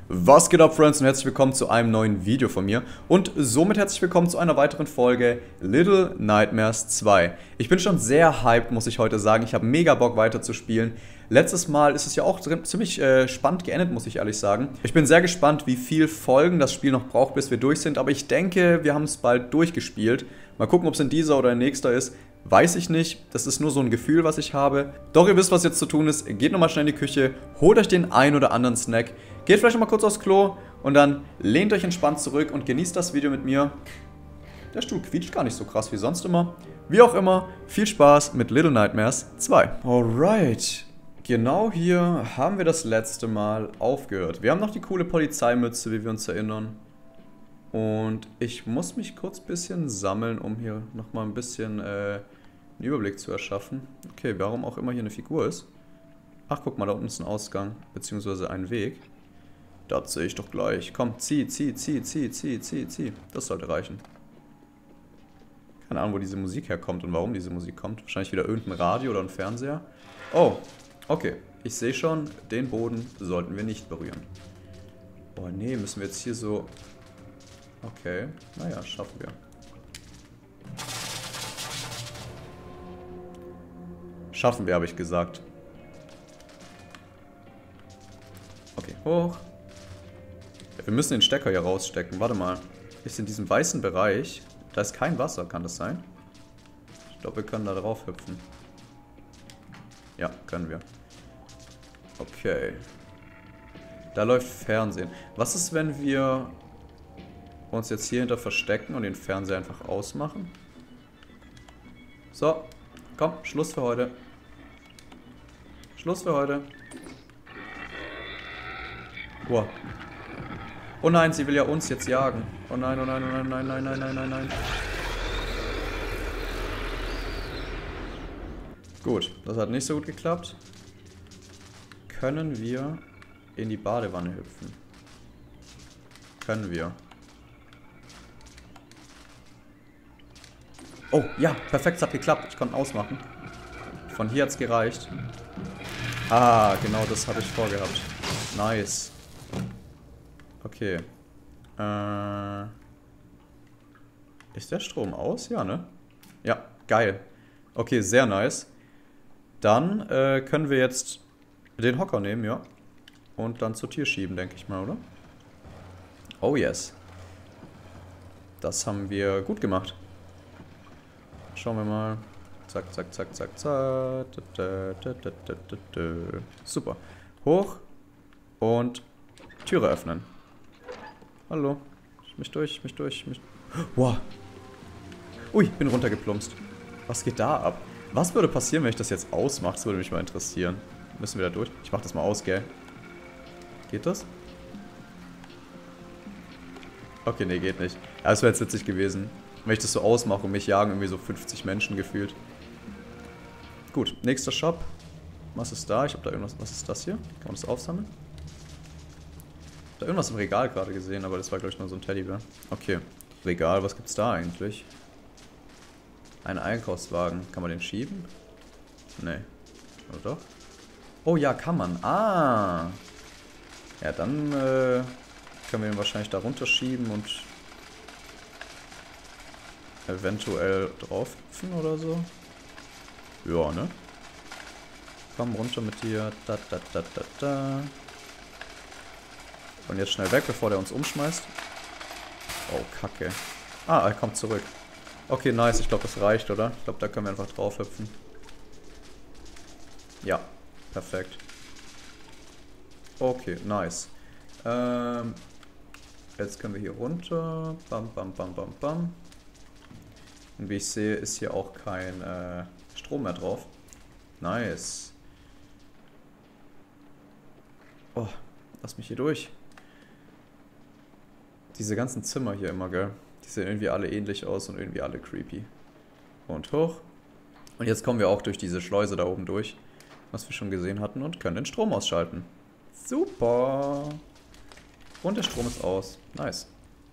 Was geht ab, Friends, und herzlich willkommen zu einem neuen Video von mir und somit herzlich willkommen zu einer weiteren Folge Little Nightmares 2. Ich bin schon sehr hyped, muss ich heute sagen. Ich habe mega Bock weiterzuspielen. Letztes Mal ist es ja auch ziemlich spannend geendet, muss ich ehrlich sagen. Ich bin sehr gespannt, wie viel Folgen das Spiel noch braucht, bis wir durch sind, aber ich denke, wir haben es bald durchgespielt. Mal gucken, ob es in dieser oder in nächster ist. Weiß ich nicht, das ist nur so ein Gefühl, was ich habe. Doch ihr wisst, was jetzt zu tun ist. Geht nochmal schnell in die Küche, holt euch den ein oder anderen Snack, geht vielleicht nochmal kurz aufs Klo und dann lehnt euch entspannt zurück und genießt das Video mit mir. Der Stuhl quietscht gar nicht so krass wie sonst immer. Wie auch immer, viel Spaß mit Little Nightmares 2. Alright, genau hier haben wir das letzte Mal aufgehört. Wir haben noch die coole Polizeimütze, wie wir uns erinnern. Und ich muss mich kurz ein bisschen sammeln, um hier nochmal ein bisschen einen Überblick zu erschaffen. Okay, warum auch immer hier eine Figur ist. Ach, guck mal, da unten ist ein Ausgang, beziehungsweise ein Weg. Das sehe ich doch gleich. Komm, zieh. Das sollte reichen. Keine Ahnung, wo diese Musik herkommt und warum diese Musik kommt. Wahrscheinlich wieder irgendein Radio oder ein Fernseher. Oh, okay. Ich sehe schon, den Boden sollten wir nicht berühren. Oh nee, müssen wir jetzt hier so... Okay, naja, schaffen wir. Schaffen wir, habe ich gesagt. Okay, hoch. Ja, wir müssen den Stecker hier rausstecken. Warte mal. Ist in diesem weißen Bereich... Da ist kein Wasser, kann das sein? Ich glaube, wir können da drauf hüpfen. Ja, können wir. Okay. Da läuft Fernsehen. Was ist, wenn wir... uns jetzt hier hinter verstecken und den Fernseher einfach ausmachen. So, komm, Schluss für heute. Schluss für heute. Boah. Oh nein, sie will ja uns jetzt jagen. Oh nein, oh nein, oh nein, nein, nein, nein, nein, nein, nein. Gut, das hat nicht so gut geklappt. Können wir in die Badewanne hüpfen? Können wir. Oh, ja, perfekt, es hat geklappt. Ich konnte ausmachen. Von hier hat es gereicht. Ah, genau das habe ich vorgehabt. Nice. Okay. Ist der Strom aus? Ja, ne? Ja, geil. Okay, sehr nice. Dann können wir jetzt den Hocker nehmen, ja. Und dann zur Tür schieben, denke ich mal, oder? Oh, yes. Das haben wir gut gemacht. Schauen wir mal. Zack. Super. Hoch. Und Türe öffnen. Hallo. Mich durch. Wow. Ui, bin runtergeplumpst. Was geht da ab? Was würde passieren, wenn ich das jetzt ausmache? Das würde mich mal interessieren. Müssen wir da durch? Ich mach das mal aus, gell? Geht das? Okay, nee, geht nicht. Ja, das wäre jetzt witzig gewesen. Wenn ich das so ausmache und mich jagen irgendwie so 50 Menschen gefühlt. Gut, nächster Shop. Was ist da? Ich habe da irgendwas. Was ist das hier? Kann man das aufsammeln? Ich habe da irgendwas im Regal gerade gesehen, aber das war, glaube ich, nur so ein Teddybär. Okay. Regal, was gibt's da eigentlich? Ein Einkaufswagen. Kann man den schieben? Nee. Oder doch? Oh ja, kann man. Ah. Ja, dann können wir ihn wahrscheinlich da runterschieben und eventuell drauf hüpfen oder so. Ja, ne? Komm runter mit dir. Und jetzt schnell weg, bevor der uns umschmeißt. Oh, Kacke. Ah, er kommt zurück. Okay, nice. Ich glaube, das reicht, oder? Ich glaube, da können wir einfach drauf hüpfen. Ja, perfekt. Okay, nice. Jetzt können wir hier runter. Bam. Und wie ich sehe, ist hier auch kein Strom mehr drauf. Nice. Oh, lass mich hier durch. Diese ganzen Zimmer hier immer, gell? Die sehen irgendwie alle ähnlich aus und irgendwie alle creepy. Und hoch. Und jetzt kommen wir auch durch diese Schleuse da oben durch, was wir schon gesehen hatten, und können den Strom ausschalten. Super. Und der Strom ist aus. Nice.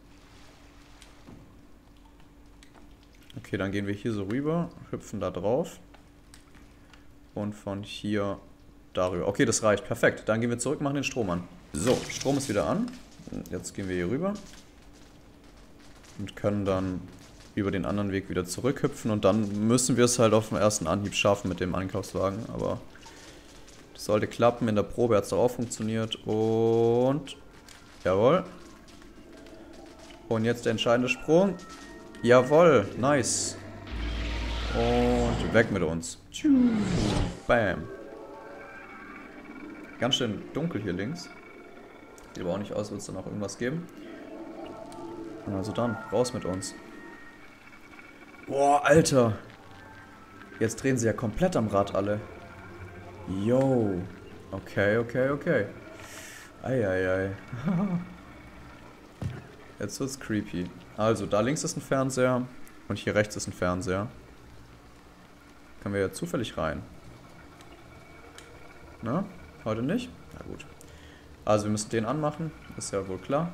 Okay, dann gehen wir hier so rüber, hüpfen da drauf. Und von hier darüber. Okay, das reicht. Perfekt. Dann gehen wir zurück, machen den Strom an. So, Strom ist wieder an. Jetzt gehen wir hier rüber. Und können dann über den anderen Weg wieder zurückhüpfen. Und dann müssen wir es halt auf den ersten Anhieb schaffen mit dem Einkaufswagen. Aber das sollte klappen. In der Probe hat es auch funktioniert. Und... Jawohl. Und jetzt der entscheidende Sprung. Jawohl, nice. Und weg mit uns. Bam. Ganz schön dunkel hier links. Sieht aber auch nicht aus, wird es dann auch irgendwas geben. Also dann, raus mit uns. Boah, Alter. Jetzt drehen sie ja komplett am Rad alle. Yo. Okay, okay, okay. Eieiei. Jetzt wird's creepy. Also, da links ist ein Fernseher und hier rechts ist ein Fernseher. Können wir ja zufällig rein. Na? Heute nicht? Na gut. Also, wir müssen den anmachen. Ist ja wohl klar.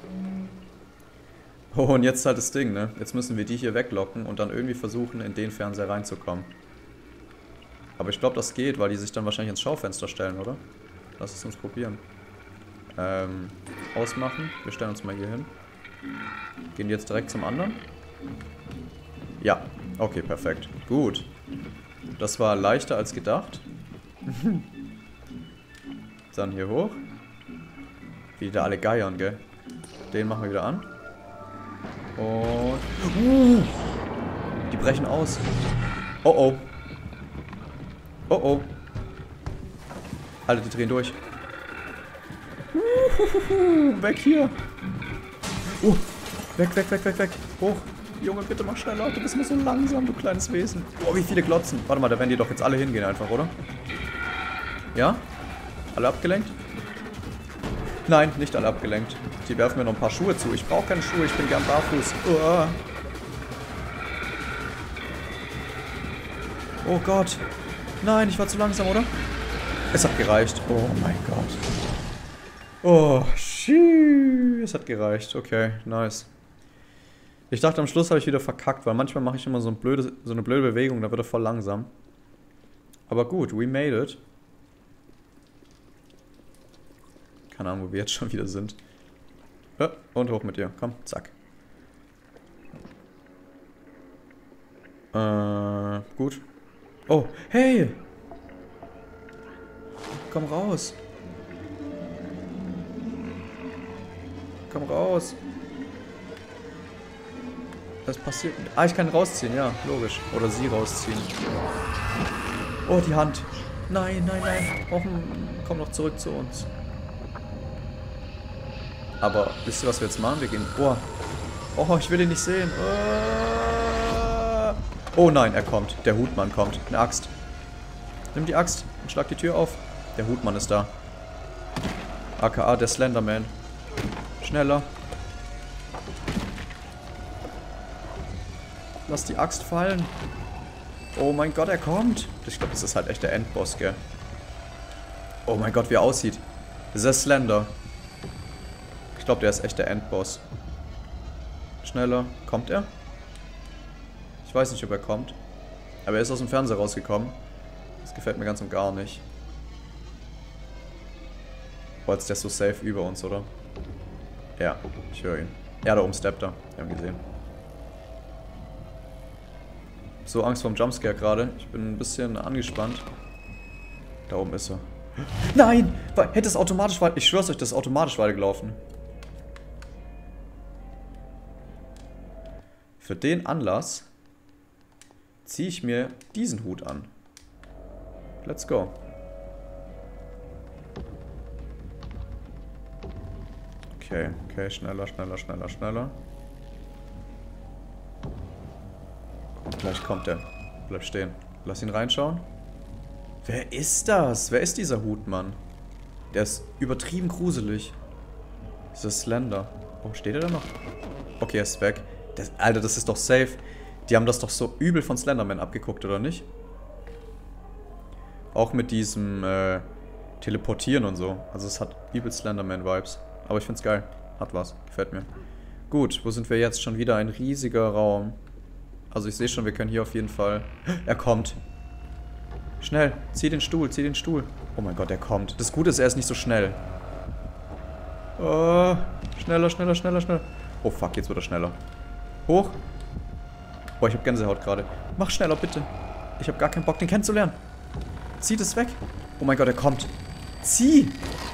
Oh, und jetzt halt das Ding, ne? Jetzt müssen wir die hier weglocken und dann irgendwie versuchen, in den Fernseher reinzukommen. Aber ich glaube, das geht, weil die sich dann wahrscheinlich ins Schaufenster stellen, oder? Lass es uns probieren. Ausmachen. Wir stellen uns mal hier hin. Gehen jetzt direkt zum anderen? Ja. Okay, perfekt. Gut. Das war leichter als gedacht. Dann hier hoch. Wie da alle geiern, gell? Den machen wir wieder an. Und... die brechen aus. Oh oh. Oh oh. Alter, die drehen durch. Weg hier. Weg, weg, weg, weg, weg. Hoch. Junge, bitte mach schneller. Du bist nur so langsam, du kleines Wesen. Oh, wie viele Glotzen. Warte mal, da werden die doch jetzt alle hingehen einfach, oder? Ja? Alle abgelenkt? Nein, nicht alle abgelenkt. Die werfen mir noch ein paar Schuhe zu. Ich brauche keine Schuhe, ich bin gern barfuß. Oh Gott. Nein, ich war zu langsam, oder? Es hat gereicht. Oh mein Gott. Oh, shit. Es hat gereicht. Okay, nice. Ich dachte, am Schluss habe ich wieder verkackt, weil manchmal mache ich immer so eine blöde Bewegung, da wird er voll langsam. Aber gut, we made it. Keine Ahnung, wo wir jetzt schon wieder sind. Ja, und hoch mit dir. Komm, zack. Gut. Oh, hey! Komm raus. Komm raus. Was passiert? Ah, ich kann rausziehen, ja, logisch. Oder sie rausziehen. Oh, die Hand. Nein, nein, nein. Oh, komm noch zurück zu uns. Aber wisst ihr, was wir jetzt machen? Wir gehen... Oh, ich will ihn nicht sehen. Oh nein, er kommt. Der Hutmann kommt. Eine Axt. Nimm die Axt und schlag die Tür auf. Der Hutmann ist da. AKA der Slenderman. Schneller. Lass die Axt fallen. Oh mein Gott, er kommt. Ich glaube, das ist halt echt der Endboss, gell? Oh mein Gott, wie er aussieht. Sehr Slender. Ich glaube, der ist echt der Endboss. Schneller. Kommt er? Ich weiß nicht, ob er kommt. Aber er ist aus dem Fernseher rausgekommen. Das gefällt mir ganz und gar nicht. Boah, jetzt ist der so safe über uns, oder? Ja, ich höre ihn. Ja, da oben steppt er. Wir haben gesehen. So Angst vorm Jumpscare gerade. Ich bin ein bisschen angespannt. Da oben ist er. Nein! Hätte es automatisch weiter... Ich schwör's euch, das ist automatisch weitergelaufen. Für den Anlass ziehe ich mir diesen Hut an. Let's go. Okay, okay, schneller, schneller, schneller, schneller. Gleich kommt er. Bleib stehen. Lass ihn reinschauen. Wer ist das? Wer ist dieser Hutmann? Der ist übertrieben gruselig. Dieser Slender. Oh, steht er da noch? Okay, er ist weg. Alter, das ist doch safe. Die haben das doch so übel von Slenderman abgeguckt, oder nicht? Auch mit diesem Teleportieren und so. Also es hat übel Slenderman-Vibes. Aber ich find's geil. Hat was. Gefällt mir. Gut, wo sind wir jetzt? Schon wieder ein riesiger Raum. Also ich sehe schon, wir können hier auf jeden Fall... Er kommt. Schnell, zieh den Stuhl, zieh den Stuhl. Oh mein Gott, er kommt. Das Gute ist, er ist nicht so schnell. Schneller, schneller, schneller, schneller. Oh fuck, jetzt wird er schneller. Hoch. Boah, ich hab Gänsehaut gerade. Mach schneller, bitte. Ich hab gar keinen Bock, den kennenzulernen. Zieh das weg. Oh mein Gott, er kommt. Zieh!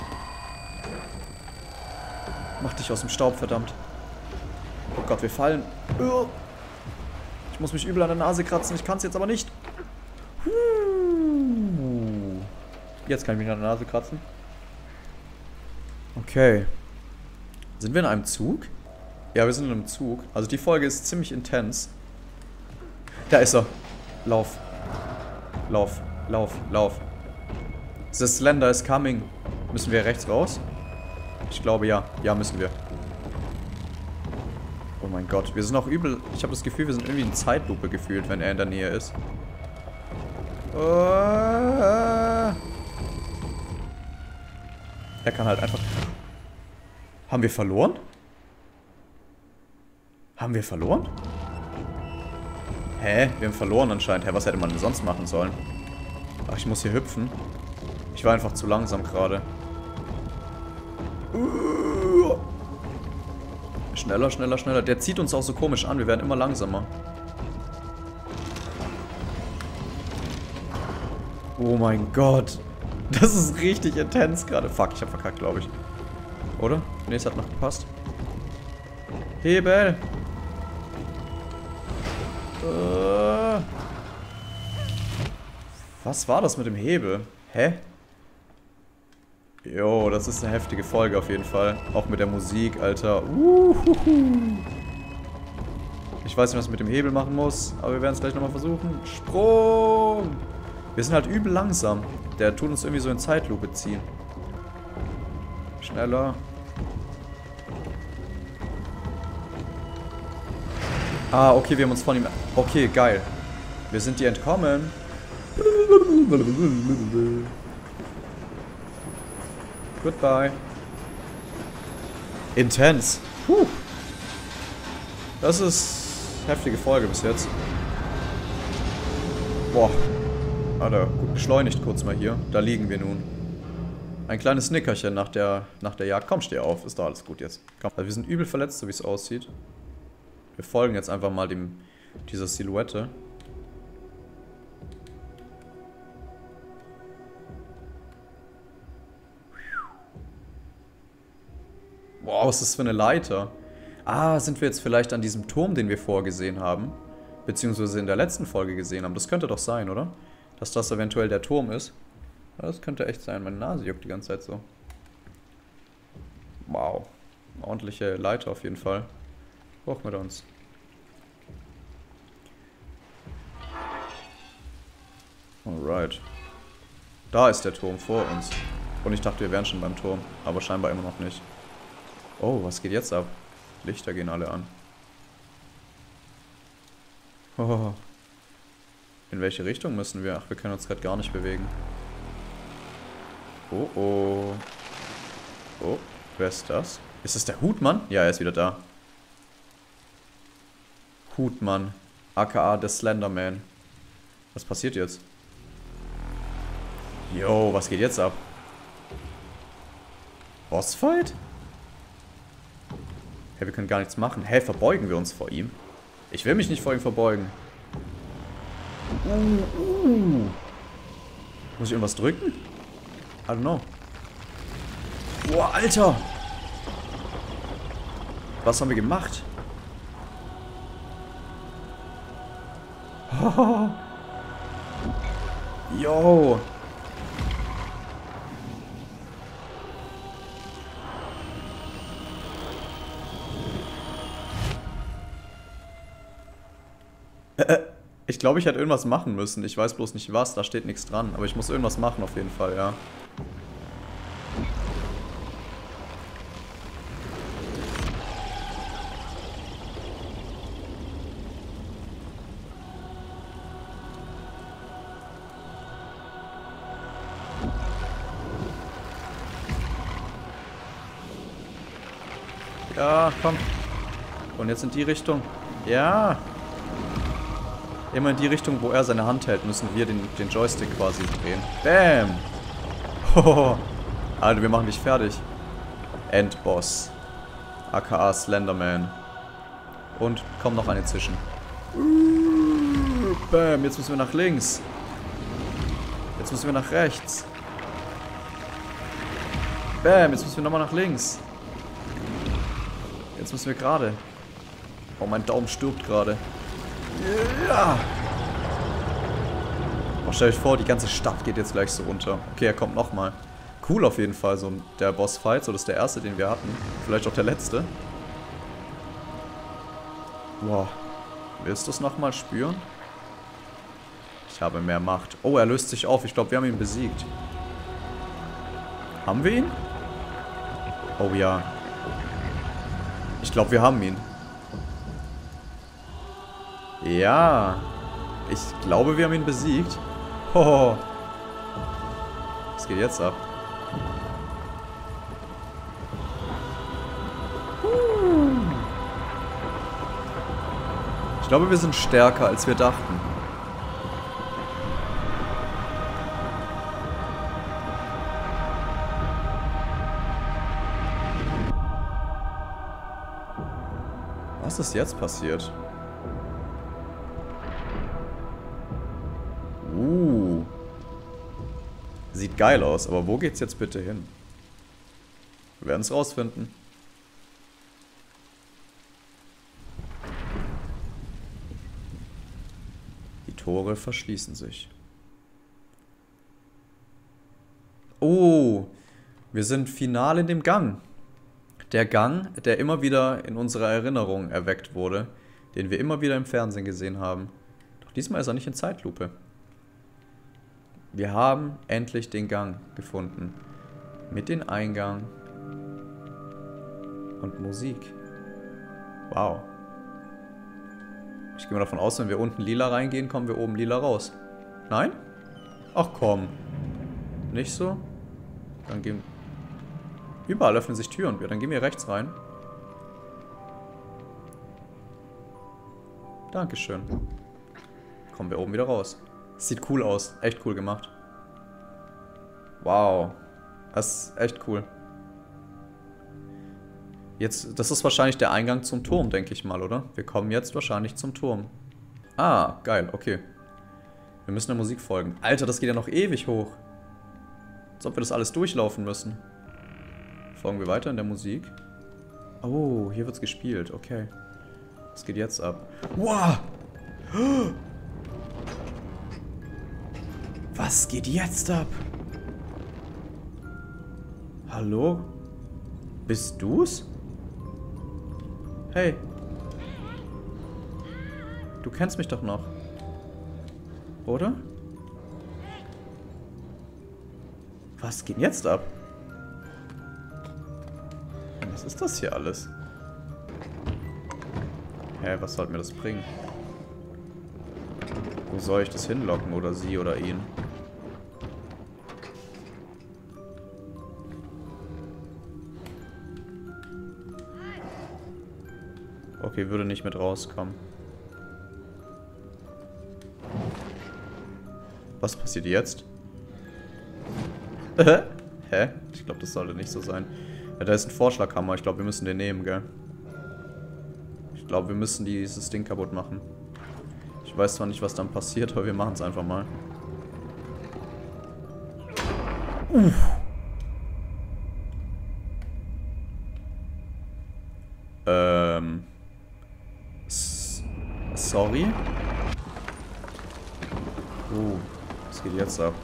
Mach dich aus dem Staub, verdammt. Oh Gott, wir fallen. Ich muss mich übel an der Nase kratzen. Ich kann es jetzt aber nicht. Jetzt kann ich mich an der Nase kratzen. Okay. Sind wir in einem Zug? Ja, wir sind in einem Zug. Also die Folge ist ziemlich intens. Da ist er. Lauf. Lauf. Lauf. Lauf. The Slender is coming. Müssen wir rechts raus? Ich glaube ja. Ja, müssen wir. Oh mein Gott. Wir sind auch übel. Ich habe das Gefühl, wir sind irgendwie in Zeitlupe gefühlt, wenn er in der Nähe ist. Er kann halt einfach... Haben wir verloren? Haben wir verloren? Hä? Wir haben verloren anscheinend. Hä, was hätte man denn sonst machen sollen? Ach, ich muss hier hüpfen. Ich war einfach zu langsam gerade. Schneller, schneller, schneller. Der zieht uns auch so komisch an. Wir werden immer langsamer. Oh mein Gott. Das ist richtig intens gerade. Fuck, ich hab verkackt, glaube ich. Oder? Ne, es hat noch gepasst. Hebel! Was war das mit dem Hebel? Hä? Jo, das ist eine heftige Folge auf jeden Fall. Auch mit der Musik, Alter. Ich weiß nicht, was ich mit dem Hebel machen muss, aber wir werden es gleich nochmal versuchen. Sprung! Wir sind halt übel langsam. Der tut uns irgendwie so in Zeitlupe ziehen. Schneller. Ah, okay, wir haben uns von ihm... Okay, geil. Wir sind die entkommen. Goodbye. Intens. Puh. Das ist heftige Folge bis jetzt. Boah. Alter, gut beschleunigt kurz mal hier. Da liegen wir nun. Ein kleines Nickerchen nach der Jagd. Komm, steh auf. Ist doch alles gut jetzt. Komm. Also wir sind übel verletzt, so wie es aussieht. Wir folgen jetzt einfach mal dieser Silhouette. Wow, was ist das für eine Leiter? Ah, sind wir jetzt vielleicht an diesem Turm, den wir vorher gesehen haben? Beziehungsweise in der letzten Folge gesehen haben. Das könnte doch sein, oder? Dass das eventuell der Turm ist. Ja, das könnte echt sein. Meine Nase juckt die ganze Zeit so. Wow. Eine ordentliche Leiter auf jeden Fall. Hoch mit uns. Alright. Da ist der Turm vor uns. Und ich dachte, wir wären schon beim Turm. Aber scheinbar immer noch nicht. Oh, was geht jetzt ab? Lichter gehen alle an. Oh. In welche Richtung müssen wir? Ach, wir können uns gerade gar nicht bewegen. Oh, oh. Oh, wer ist das? Ist das der Hutmann? Ja, er ist wieder da. Hutmann. aka der Slenderman. Was passiert jetzt? Yo, was geht jetzt ab? Bossfight? Hey, wir können gar nichts machen. Hä, verbeugen wir uns vor ihm? Ich will mich nicht vor ihm verbeugen. Muss ich irgendwas drücken? I don't know. Boah, Alter! Was haben wir gemacht? Oh. Yo! Ich glaube, ich hätte irgendwas machen müssen. Ich weiß bloß nicht was, da steht nichts dran. Aber ich muss irgendwas machen auf jeden Fall, ja. Ja, komm. Und jetzt in die Richtung. Ja. Immer in die Richtung, wo er seine Hand hält, müssen wir den Joystick quasi drehen. Bam! Hohoho. Alter, wir machen dich fertig. Endboss. AKA Slenderman. Und kommt noch eine zwischen. Bam, jetzt müssen wir nach links. Jetzt müssen wir nach rechts. Bam, jetzt müssen wir nochmal nach links. Jetzt müssen wir gerade. Oh, mein Daumen stirbt gerade. Ja. Oh, stell euch vor, die ganze Stadt geht jetzt gleich so runter. Okay, er kommt nochmal. Cool auf jeden Fall, so der Bossfight. So, das ist der erste, den wir hatten. Vielleicht auch der letzte. Wow. Willst du es nochmal spüren? Ich habe mehr Macht. Oh, er löst sich auf. Ich glaube, wir haben ihn besiegt. Haben wir ihn? Oh ja. Ich glaube, wir haben ihn. Ja. Ich glaube, wir haben ihn besiegt. Hoho. Was geht jetzt ab? Ich glaube, wir sind stärker, als wir dachten. Was ist jetzt passiert? Sieht geil aus, aber wo geht's jetzt bitte hin? Wir werden es rausfinden. Die Tore verschließen sich. Oh, wir sind final in dem Gang. Der Gang, der immer wieder in unserer Erinnerung erweckt wurde, den wir immer wieder im Fernsehen gesehen haben. Doch diesmal ist er nicht in Zeitlupe. Wir haben endlich den Gang gefunden. Mit dem Eingang. Und Musik. Wow. Ich gehe mal davon aus, wenn wir unten lila reingehen, kommen wir oben lila raus. Nein? Ach komm. Nicht so? Dann gehen... Überall öffnen sich Türen. Dann gehen wir rechts rein. Dankeschön. Kommen wir oben wieder raus. Sieht cool aus. Echt cool gemacht. Wow. Das ist echt cool. Jetzt, das ist wahrscheinlich der Eingang zum Turm, denke ich mal, oder? Wir kommen jetzt wahrscheinlich zum Turm. Ah, geil, okay. Wir müssen der Musik folgen. Alter, das geht ja noch ewig hoch. Als ob wir das alles durchlaufen müssen. Folgen wir weiter in der Musik. Oh, hier wird's gespielt, okay. Was geht jetzt ab? Wow! Was geht jetzt ab? Hallo? Bist du's? Hey. Du kennst mich doch noch. Oder? Was geht jetzt ab? Was ist das hier alles? Hä, was sollte mir das bringen? Wo soll ich das hinlocken? Oder sie oder ihn? Okay, würde nicht mit rauskommen. Was passiert jetzt? Hä? Ich glaube, das sollte nicht so sein. Ja, da ist ein Vorschlaghammer. Ich glaube, wir müssen den nehmen, gell? Ich glaube, wir müssen dieses Ding kaputt machen. Ich weiß zwar nicht, was dann passiert, aber wir machen es einfach mal. Sorry? Was geht jetzt ab?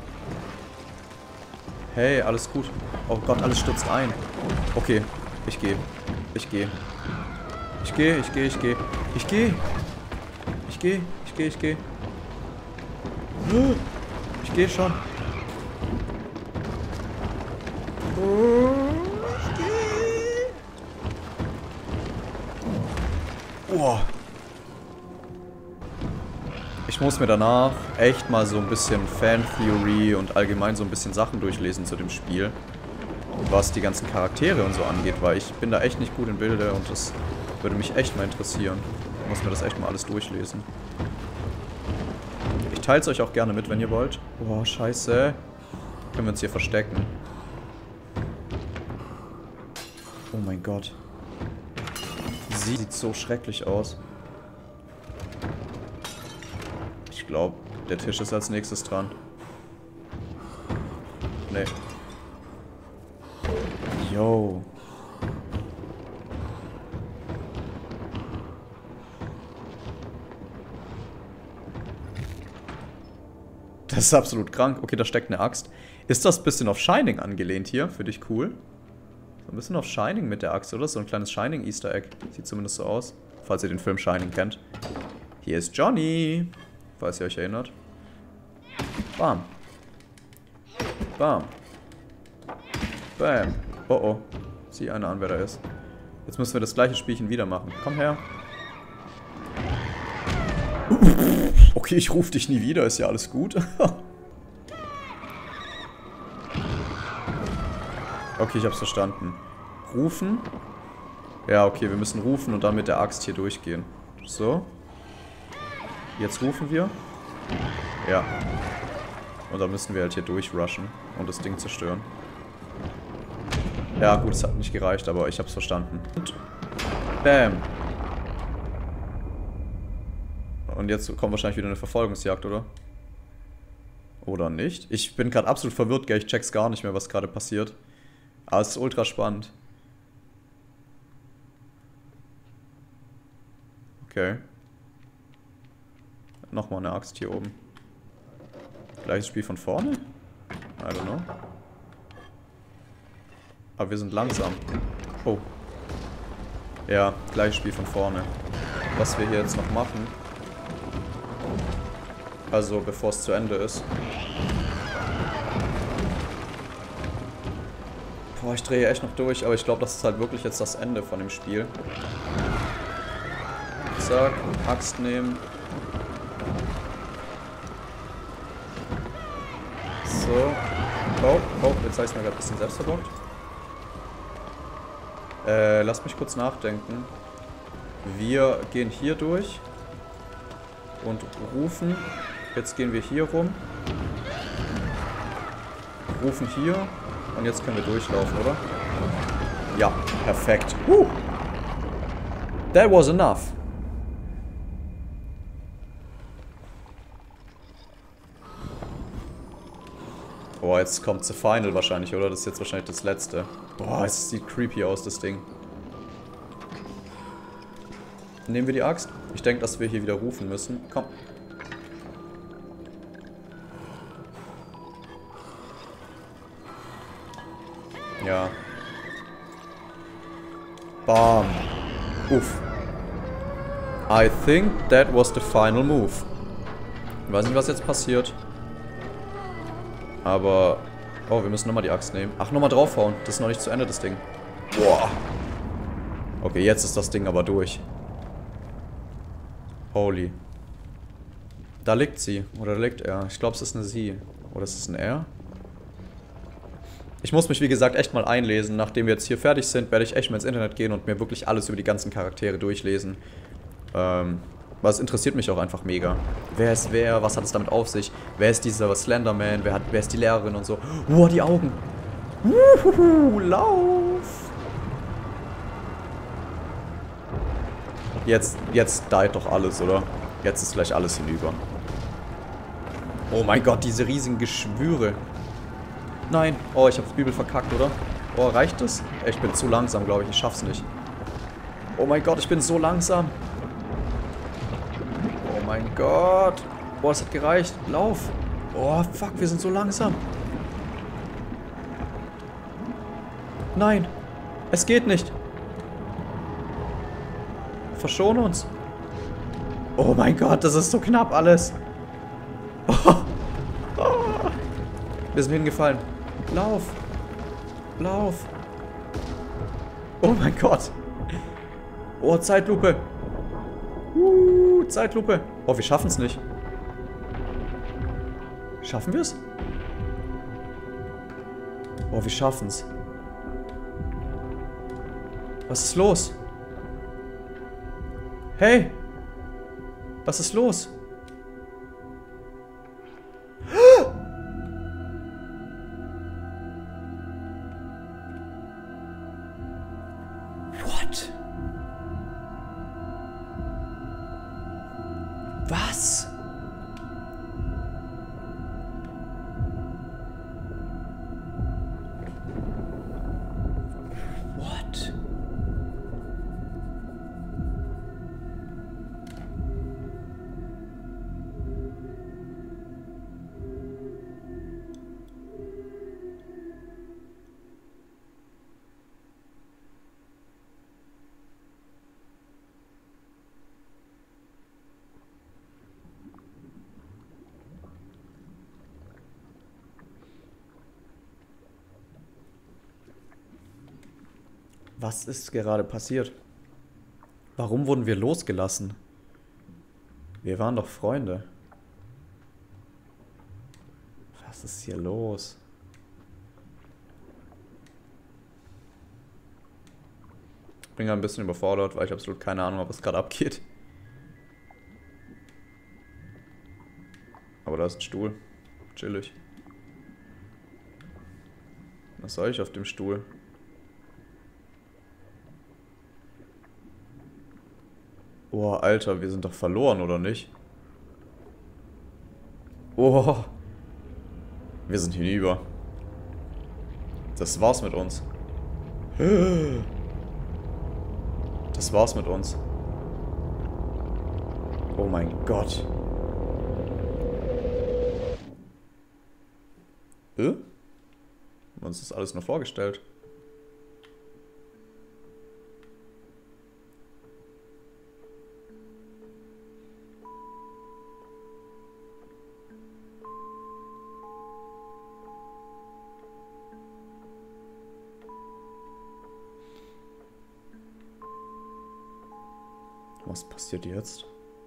Hey, alles gut. Oh Gott, alles stürzt ein. Okay, ich gehe. Ich gehe. Ich gehe, ich gehe, ich gehe. Ich gehe. Ich gehe, ich gehe, ich gehe. Ich gehe schon. Ich gehe. Oh. Ich muss mir danach echt mal so ein bisschen Fan-Theory und allgemein so ein bisschen Sachen durchlesen zu dem Spiel. Was die ganzen Charaktere und so angeht, weil ich bin da echt nicht gut in Bilder und das würde mich echt mal interessieren. Ich muss mir das echt mal alles durchlesen. Ich teile es euch auch gerne mit, wenn ihr wollt. Boah, scheiße. Können wir uns hier verstecken. Oh mein Gott. Sie sieht so schrecklich aus. Ich glaube, der Tisch ist als nächstes dran. Nee. Yo. Das ist absolut krank. Okay, da steckt eine Axt. Ist das ein bisschen auf Shining angelehnt hier? Für dich cool? So ein bisschen auf Shining mit der Axt, oder? So ein kleines Shining-Easter Egg. Sieht zumindest so aus. Falls ihr den Film Shining kennt. Hier ist Johnny. Falls ihr euch erinnert. Bam. Bam. Bam. Oh oh. Sieh einer an, wer da ist. Jetzt müssen wir das gleiche Spielchen wieder machen. Komm her. Okay, ich rufe dich nie wieder. Ist ja alles gut. Okay, ich hab's verstanden. Rufen. Ja, okay, wir müssen rufen und dann mit der Axt hier durchgehen. So. Jetzt rufen wir. Ja. Und dann müssen wir halt hier durchrushen und das Ding zerstören. Ja, gut, es hat nicht gereicht, aber ich hab's verstanden. Und bam. Und jetzt kommt wahrscheinlich wieder eine Verfolgungsjagd, oder? Oder nicht? Ich bin gerade absolut verwirrt, gell? Ich check's gar nicht mehr, was gerade passiert. Aber es ist ultra spannend. Okay. Nochmal eine Axt hier oben. Gleiches Spiel von vorne? I don't know. Aber wir sind langsam. Oh. Ja, gleiches Spiel von vorne. Was wir hier jetzt noch machen. Also, bevor es zu Ende ist. Boah, ich drehe echt noch durch, aber ich glaube, das ist halt wirklich jetzt das Ende von dem Spiel. Zack, Axt nehmen. So. Oh, oh, jetzt habe ich es mir gerade ein bisschen selbst verbockt. Lasst mich kurz nachdenken. Wir gehen hier durch. Und rufen. Jetzt gehen wir hier rum. Rufen hier. Und jetzt können wir durchlaufen, oder? Ja, perfekt. That was enough. Boah, jetzt kommt The Final wahrscheinlich, oder? Das ist jetzt wahrscheinlich das letzte. Boah, es sieht creepy aus, das Ding. Nehmen wir die Axt. Ich denke, dass wir hier wieder rufen müssen. Komm. Ja. Bam. Uff. I think that was the final move. Ich weiß nicht, was jetzt passiert. Aber... Oh, wir müssen nochmal die Axt nehmen. Ach, nochmal draufhauen. Das ist noch nicht zu Ende, das Ding. Boah. Okay, jetzt ist das Ding aber durch. Holy. Da liegt sie. Oder da liegt er. Ich glaube, es ist eine sie. Oder ist es ein er? Ich muss mich, wie gesagt, echt mal einlesen. Nachdem wir jetzt hier fertig sind, werde ich echt mal ins Internet gehen und mir wirklich alles über die ganzen Charaktere durchlesen. Weil es interessiert mich auch einfach mega. Wer ist wer? Was hat es damit auf sich? Wer ist dieser Slenderman? Wer ist die Lehrerin und so? Wow, die Augen. Lauf! Jetzt died doch alles, oder? Jetzt ist gleich alles hinüber. Oh mein Gott, diese riesigen Geschwüre. Nein. Oh, ich hab's übel verkackt, oder? Oh, reicht das? Ich bin zu langsam, glaube ich. Ich schaff's nicht. Oh mein Gott, ich bin so langsam. Oh mein Gott. Boah, es hat gereicht. Lauf. Oh, fuck, wir sind so langsam. Nein. Es geht nicht. Verschone uns. Oh mein Gott, das ist so knapp alles. Oh. Oh. Wir sind hingefallen. Lauf. Lauf. Oh mein Gott. Oh, Zeitlupe. Zeitlupe. Oh, wir schaffen es nicht. Schaffen wir es? Oh, wir schaffen es. Was ist los? Hey! Was ist los? What? Was? What? Was ist gerade passiert? Warum wurden wir losgelassen? Wir waren doch Freunde. Was ist hier los? Ich bin gerade ein bisschen überfordert, weil ich absolut keine Ahnung habe, was gerade abgeht. Aber da ist ein Stuhl. Chillig. Was soll ich auf dem Stuhl? Oh, Alter, wir sind doch verloren, oder nicht? Oh, wir sind hinüber. Das war's mit uns. Das war's mit uns. Oh mein Gott. Wir haben uns das alles nur vorgestellt. Was passiert jetzt?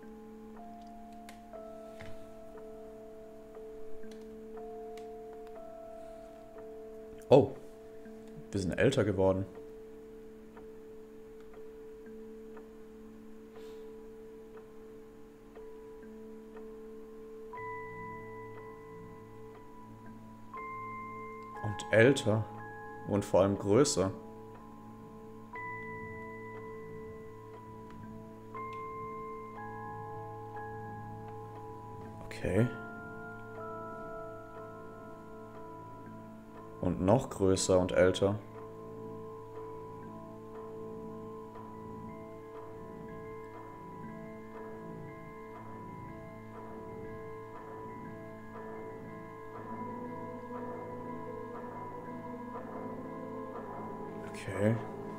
Oh, wir sind älter geworden. Und älter und vor allem größer. Okay. Und noch größer und älter. Okay.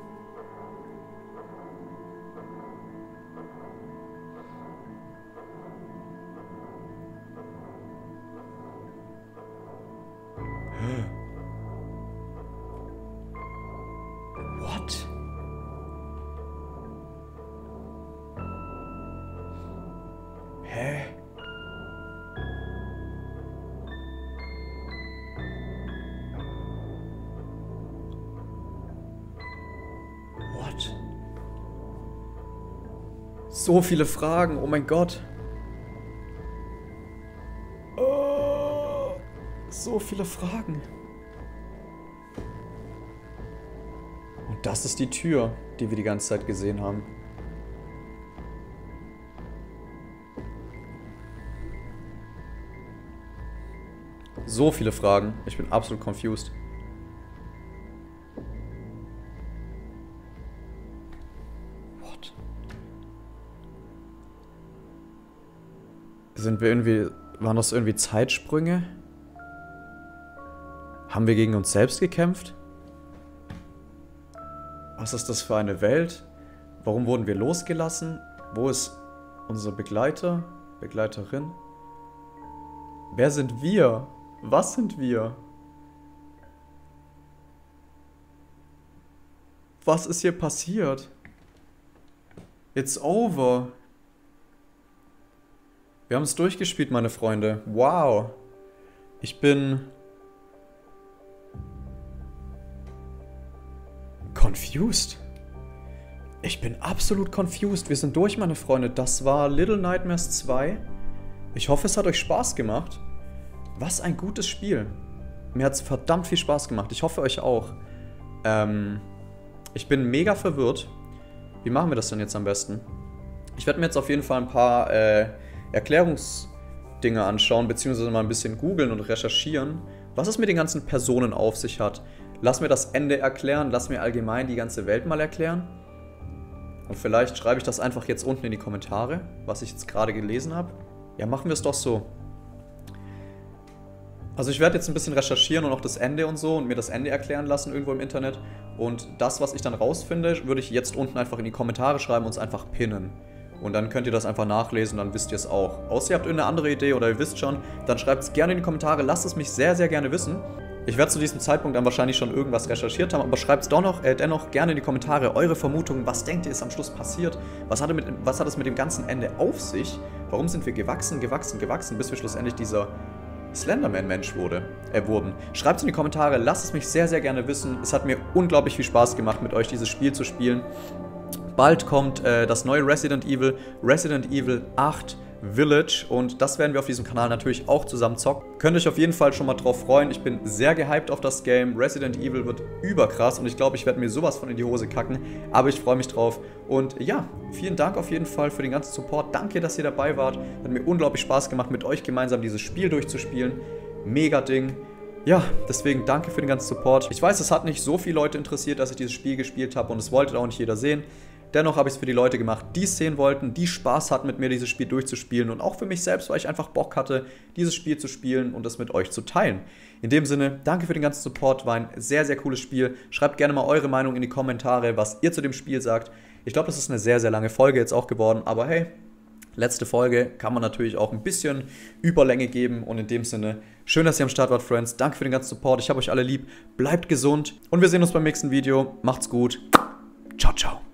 What? Hä? What? So viele Fragen, oh mein Gott. Oh, so viele Fragen. Und das ist die Tür, die wir die ganze Zeit gesehen haben. So viele Fragen. Ich bin absolut confused. What? Sind wir irgendwie... Waren das irgendwie Zeitsprünge? Haben wir gegen uns selbst gekämpft? Was ist das für eine Welt? Warum wurden wir losgelassen? Wo ist unser Begleiter? Begleiterin? Wer sind wir? Was sind wir? Was ist hier passiert? It's over. Wir haben es durchgespielt, meine Freunde. Wow. Ich bin... confused. Ich bin absolut confused. Wir sind durch, meine Freunde. Das war Little Nightmares 2. Ich hoffe, es hat euch Spaß gemacht. Was ein gutes Spiel. Mir hat es verdammt viel Spaß gemacht. Ich hoffe, euch auch. Ich bin mega verwirrt. Wie machen wir das denn jetzt am besten? Ich werde mir jetzt auf jeden Fall ein paar Erklärungsdinge anschauen, beziehungsweise mal ein bisschen googeln und recherchieren, was es mit den ganzen Personen auf sich hat. Lass mir das Ende erklären, lass mir allgemein die ganze Welt mal erklären. Und vielleicht schreibe ich das einfach jetzt unten in die Kommentare, was ich jetzt gerade gelesen habe. Ja, machen wir es doch so. Also ich werde jetzt ein bisschen recherchieren und auch das Ende und so und mir das Ende erklären lassen irgendwo im Internet. Und das, was ich dann rausfinde, würde ich jetzt unten einfach in die Kommentare schreiben und es einfach pinnen. Und dann könnt ihr das einfach nachlesen, dann wisst ihr es auch. Außer ihr habt irgendeine andere Idee oder ihr wisst schon, dann schreibt es gerne in die Kommentare, lasst es mich sehr, sehr gerne wissen. Ich werde zu diesem Zeitpunkt dann wahrscheinlich schon irgendwas recherchiert haben, aber schreibt es dennoch gerne in die Kommentare eure Vermutungen. Was denkt ihr, ist am Schluss passiert? Was hat es mit dem ganzen Ende auf sich? Warum sind wir gewachsen, bis wir schlussendlich dieser Slenderman-Mensch wurden? Schreibt es in die Kommentare, lasst es mich sehr, sehr gerne wissen. Es hat mir unglaublich viel Spaß gemacht, mit euch dieses Spiel zu spielen. Bald kommt das neue Resident Evil 8 Village, und das werden wir auf diesem Kanal natürlich auch zusammen zocken. Könnt euch auf jeden Fall schon mal drauf freuen. Ich bin sehr gehypt auf das Game. Resident Evil wird überkrass und ich glaube, ich werde mir sowas von in die Hose kacken, aber ich freue mich drauf. Und ja, vielen Dank auf jeden Fall für den ganzen Support. Danke, dass ihr dabei wart. Hat mir unglaublich Spaß gemacht, mit euch gemeinsam dieses Spiel durchzuspielen. Mega Ding. Ja, deswegen danke für den ganzen Support. Ich weiß, es hat nicht so viele Leute interessiert, dass ich dieses Spiel gespielt habe, und es wollte auch nicht jeder sehen. Dennoch habe ich es für die Leute gemacht, die es sehen wollten, die Spaß hatten, mit mir dieses Spiel durchzuspielen, und auch für mich selbst, weil ich einfach Bock hatte, dieses Spiel zu spielen und es mit euch zu teilen. In dem Sinne, danke für den ganzen Support, war ein sehr, sehr cooles Spiel. Schreibt gerne mal eure Meinung in die Kommentare, was ihr zu dem Spiel sagt. Ich glaube, das ist eine sehr, sehr lange Folge jetzt auch geworden, aber hey, letzte Folge kann man natürlich auch ein bisschen Überlänge geben, und in dem Sinne, schön, dass ihr am Start wart, Friends. Danke für den ganzen Support, ich habe euch alle lieb, bleibt gesund und wir sehen uns beim nächsten Video. Macht's gut, ciao, ciao.